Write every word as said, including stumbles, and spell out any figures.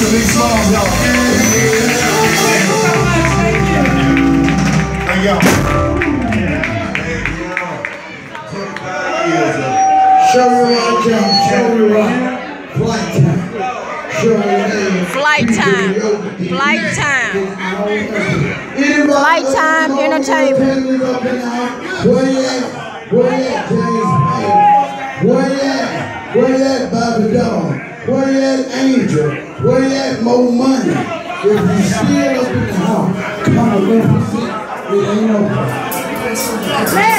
big smile, y'all. Thank y'all. Show me what jump, show me what flight time. Show me what Flight time. Flight time. Flight time entertainment. Where you at? Where you at, James Payne? Where you at? Where you at, Bobby Dawn? Where you at, Angel? Where you at, Mo Money? If you still up in the house, come on, let me see. It ain't no problem.